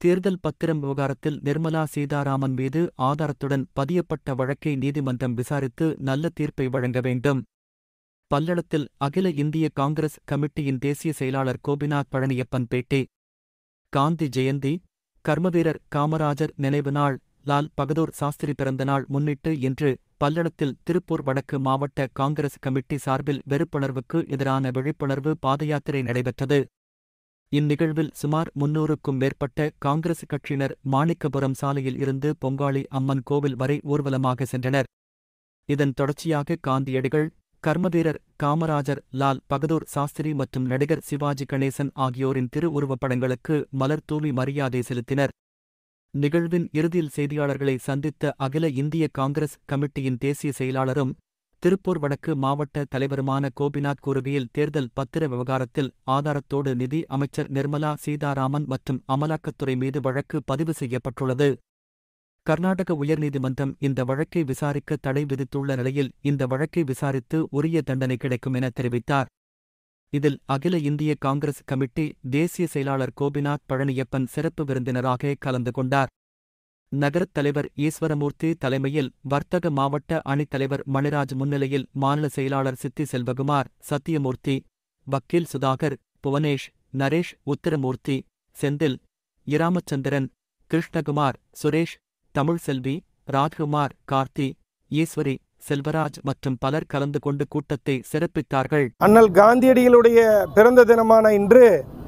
தேர்தல் பத்திரம் விவகாரத்தில் நிர்மலா சீதாராமன் மீது ஆதாரத்துடன் பதியப்பட்ட வழக்கை நீதிமன்றம் விசாரித்து நல்ல தீர்ப்பை வழங்க வேண்டும். பல்லடத்தில் அகில இந்திய காங்கிரஸ் கமிட்டியின் தேசிய செயலாளர் கோபிநாத் பழனியப்பன் பேட்டி. காந்தி ஜெயந்தி, கர்மவீரர் காமராஜர் நினைவு நாள், லால் பகதூர் சாஸ்திரி பிறந்தநாள் முன்னிட்டு இன்று பல்லடத்தில் திருப்பூர் வடக்கு மாவட்ட காங்கிரஸ் கமிட்டி சார்பில் வெறுப்புணர்வுக்கு எதிரான விழிப்புணர்வு பாதயாத்திரை நடைபெற்றது. இந்நிகழ்வில் சுமார் 300க்கும் மேற்பட்ட காங்கிரஸ் கட்சியினர் மாணிக்கபுரம் சாலையில் இருந்து பொங்காளி அம்மன் கோவில் வரை ஊர்வலமாக சென்றனர். இதன் தொடர்ச்சியாக காந்தியடிகள், கர்மவீரர் காமராஜர், லால் பகதூர் சாஸ்திரி மற்றும் நடிகர் சிவாஜி கணேசன் ஆகியோரின் திருவுருவப்படங்களுக்கு மலர் தூவி மரியாதை செலுத்தினர். நிகழ்வின் இறுதியில் செய்தியாளர்களை சந்தித்த அகில இந்திய காங்கிரஸ் கமிட்டியின் தேசிய செயலாளரும் திருப்பூர் வடக்கு மாவட்ட தலைவருமான கோபிநாத் கூறுகையில், தேர்தல் பத்திர விவகாரத்தில் ஆதாரத்தோடு நிதி அமைச்சர் நிர்மலா சீதாராமன் மற்றும் அமலாக்கத்துறை மீது வழக்கு பதிவு செய்யப்பட்டுள்ளது. கர்நாடக உயர்நீதிமன்றம் இந்த வழக்கை விசாரிக்க தடை விதித்துள்ள நிலையில் இந்த வழக்கை விசாரித்து உரிய தண்டனை கிடைக்கும் என தெரிவித்தார். இதில் அகில இந்திய காங்கிரஸ் கமிட்டி தேசிய செயலாளர் கோபிநாத் பழனியப்பன் சிறப்பு விருந்தினராக கலந்து கொண்டார். நகரத் தலைவர் ஈஸ்வரமூர்த்தி தலைமையில், வர்த்தக மாவட்ட அணித் தலைவர் மணிராஜ் முன்னிலையில் மாநில செயலாளர் சித்தி செல்வகுமார், சத்தியமூர்த்தி, வக்கீல் சுதாகர், புவனேஷ், நரேஷ், உத்திரமூர்த்தி, செந்தில், இராமச்சந்திரன், கிருஷ்ணகுமார், சுரேஷ், தமிழ்செல்வி, ராஜ்குமார், கார்த்தி, ஈஸ்வரி, செல்வராஜ் மற்றும் பலர் கலந்து கொண்டு கூட்டத்தை சிறப்பித்தார்கள். அண்ணல் காந்தியடிகளுடைய பிறந்த தினமான இன்று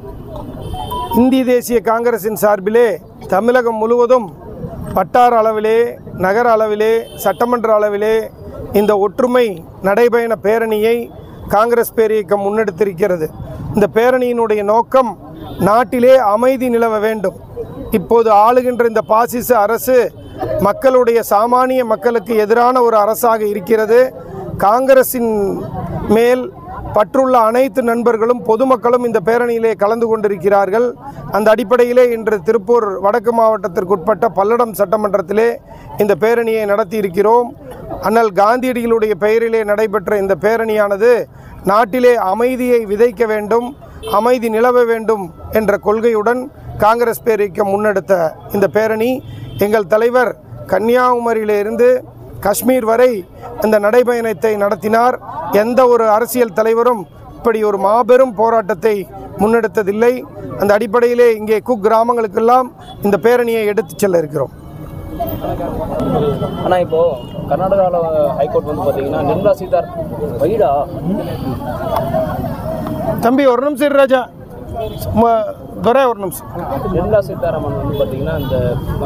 இந்திய தேசிய காங்கிரசின் சார்பிலே தமிழகம் முழுவதும் வட்டார அளவிலே, நகர அளவிலே, சட்டமன்ற அளவிலே இந்த ஒற்றுமை நடைபயண பேரணியை காங்கிரஸ் பேரியக்கம் முன்னெடுத்திருக்கிறது. இந்த பேரணியினுடைய நோக்கம் நாட்டிலே அமைதி நிலவ வேண்டும். இப்போது ஆளுகின்ற இந்த பாசிச அரசு மக்களுடைய சாமானிய மக்களுக்கு எதிரான ஒரு அரசாக இருக்கிறது. காங்கிரசின் மேல் பற்றுள்ள அனைத்து நண்பர்களும் பொதுமக்களும் இந்த பேரணியிலே கலந்து கொண்டிருக்கிறார்கள். அந்த அடிப்படையிலே இன்று திருப்பூர் வடக்கு மாவட்டத்திற்குட்பட்ட பல்லடம் சட்டமன்றத்திலே இந்த பேரணியை நடத்தி இருக்கிறோம். அண்ணல் காந்தியடிகளுடைய பெயரிலே நடைபெற்ற இந்த பேரணியானது நாட்டிலே அமைதியை விதைக்க வேண்டும், அமைதி நிலவ வேண்டும் என்ற கொள்கையுடன் காங்கிரஸ் பேரியக்கம் முன்னெடுத்த இந்த பேரணி, எங்கள் தலைவர் கன்னியாகுமரியிலிருந்து காஷ்மீர் வரை இந்த நடைபயணத்தை நடத்தினார். எந்த ஒரு அரசியல் தலைவரும் இப்படி ஒரு மாபெரும் போராட்டத்தை முன்னெடுத்ததில்லை. அந்த அடிப்படையிலே இங்கே குக்கிராமங்களுக்கெல்லாம் இந்த பேரணியை எடுத்து செல்ல இருக்கிறோம். ஆனால் இப்போ கர்நாடகாவில் ஹைகோர்ட் வந்து பார்த்தீங்கன்னா நிர்மலா சீதார் வைடா தம்பி ஒரு நிமிஷம் ராஜா துரை ஒரு நிமிஷம். நிர்மலா சீதாராமன் வந்து பார்த்தீங்கன்னா இந்த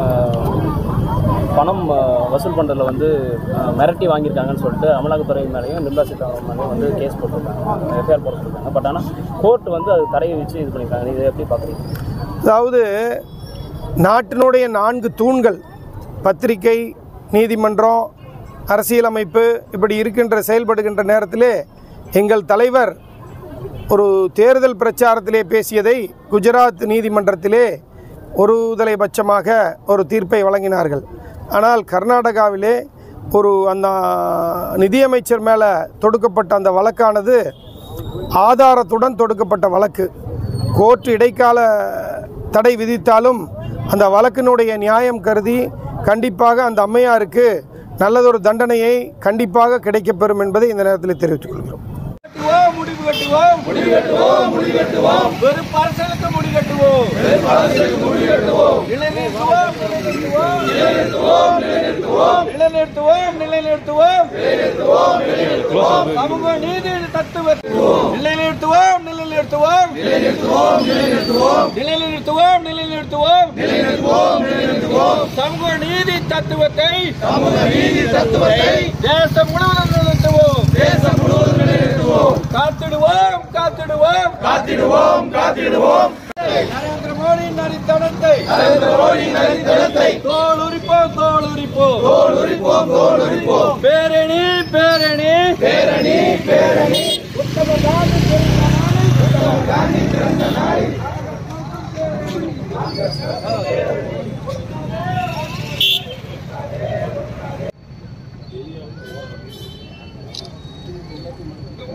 பணம் வசூல் பண்ணுறதுல வந்து மிரட்டி வாங்கியிருக்காங்கன்னு சொல்லிட்டு அமலாக்கத்துறை மேலேயும் நிர்மலா சீதாராமன் மேலேயும் வந்து கேஸ் போட்டிருக்காங்க, எஃப்ஐஆர் போட்டிருக்காங்க. பட் ஆனால் கோர்ட் வந்து அது தடையை வச்சு இது பண்ணியிருக்காங்க. இதை எப்படி பார்க்குறீங்க? அதாவது நாட்டினுடைய 4 தூண்கள் பத்திரிகை, நீதிமன்றம், அரசியலமைப்பு இப்படி இருக்கின்ற செயல்படுகின்ற நேரத்திலே எங்கள் தலைவர் ஒரு தேர்தல் பிரச்சாரத்திலே பேசியதை குஜராத் நீதிமன்றத்திலே ஒருதலைபட்சமாக ஒரு தீர்ப்பை வழங்கினார்கள். ஆனால் கர்நாடகாவிலே அந்த நிதியமைச்சர் மேலே தொடுக்கப்பட்ட அந்த வழக்கானது ஆதாரத்துடன் தொடுக்கப்பட்ட வழக்கு. கோர்ட் இடைக்கால தடை விதித்தாலும் அந்த வழக்கினுடைய நியாயம் கருதி கண்டிப்பாக அந்த அம்மையாருக்கு நல்லதொரு தண்டனையை கண்டிப்பாக கிடைக்கப்பெறும் என்பதை இந்த நேரத்தில் தெரிவித்துக் கொள்கிறோம். முடிவு கட்டுவோம், முடிவு கட்டுவோம், முடிவு கட்டுவோம். வெறும் அரசியலுக்கு முடிவு கட்டுவோம், வெறும் அரசியலுக்கு முடிவு கட்டுவோம். நிலைநிறுத்துவோம், நிலைநிறுத்துவோம், நிலைநிறுத்துவோம், நிலைநிறுத்துவோம், நிலைநிறுத்துவோம், நிலைநிறுத்துவோம், நிலைநிறுத்துவோம், நிலைநிறுத்துவோம். சமூக நீதி தத்துவத்தை நிலைநிறுத்துவோம், நிலைநிறுத்துவோம், நிலைநிறுத்துவோம், நிலைநிறுத்துவோம், நிலைநிறுத்துவோம், நிலைநிறுத்துவோம், நிலைநிறுத்துவோம், நிலைநிறுத்துவோம். சமூக நீதி தத்துவத்தை, சமூக நீதி தத்துவத்தை தேசம் முழுவதும் நிலைநிறுத்துவோம், தேசம் முழுவதும் நிலைநிறுத்துவோம். காத்திடுவோம், காத்திடுவோம், காத்திடுவோம், காத்திடுவோம். நரேந்திர மோடியின் அடித்தளத்தை, நரேந்திர மோடியின் அடித்தளத்தை தோல் உரிப்போம், தோல் உரிப்போம், தோல் உரிப்போம், தோல் உரிப்போம். பேரணி, பேரணி, பேரணி, பேரணி. உத்தம காந்தி பிறந்த நாளில், உத்தம காந்தி பிறந்த நாளில்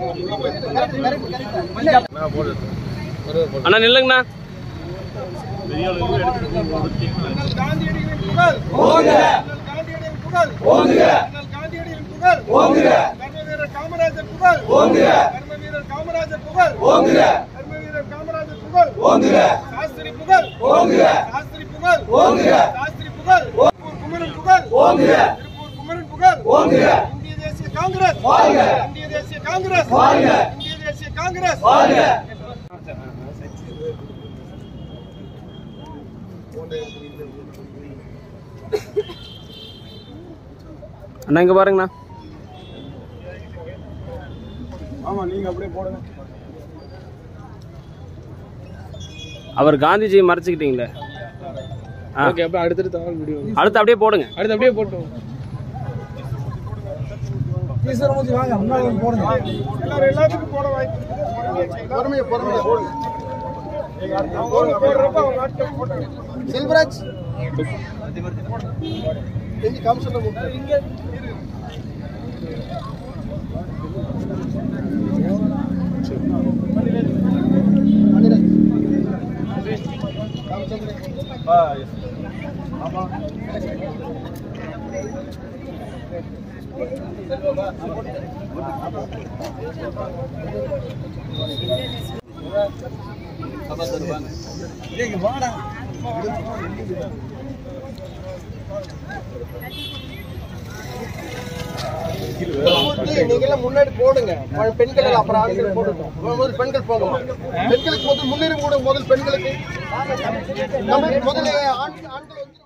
அண்ணா நில்லுங்கண்ணா. காந்தியடிகளின் புகழ் ஓங்குக. காந்தியடிகளின் புகழ் ஓங்குக. காந்தியடிகளின் புகழ் ஓங்குக. கர்மவீரர் காமராஜர் புகழ் ஓங்குக. கர்மவீரர் காமராஜர் புகழ் ஓங்குக. கர்மவீரர் காமராஜர் புகழ் ஓங்குக. சாஸ்திரி புகழ் ஓங்குக. சாஸ்திரி புகழ் ஓங்குக. சாஸ்திரி புகழ் திருப்பூர் குமரன் புகழ் ஓங்குக. திருப்பூர் குமரன் புகழ் ஓங்குக. இந்திய தேசிய காங்கிரஸ் வாழ்க. இந்திய தேசிய காங்கிரஸ் வாழ்க. இந்திய தேசிய காங்கிரஸ் வாழ்க. அண்ணா இங்க பாருங்கண்ணா. ஆமா, நீங்க அப்படியே போடுங்க. அவர் காந்திஜியை மறைச்சிக்கிட்டீங்களே. ஓகே, அப்ப அடுத்து தகவல் வீடியோ அடுத்து அப்படியே போடுங்க. அடுத்து அப்படியே போட்டோம். வாங்க, முன்னாடி போடுங்க. எல்லாத்துக்கும் போட வாய்ப்பு இருக்குது. பொறுமையா போடுங்க. செல்வராஜ் நீங்க முன்னாடி போடுங்க. பெண்கள் அப்புறம் ஆண்கள் போடட்டும். முதல் பெண்கள் போகணும். பெண்களுக்கு முதல் முன்னுரிமை கொடுங்க. முதல் பெண்களுக்கு முதல்ல ஆண்கள்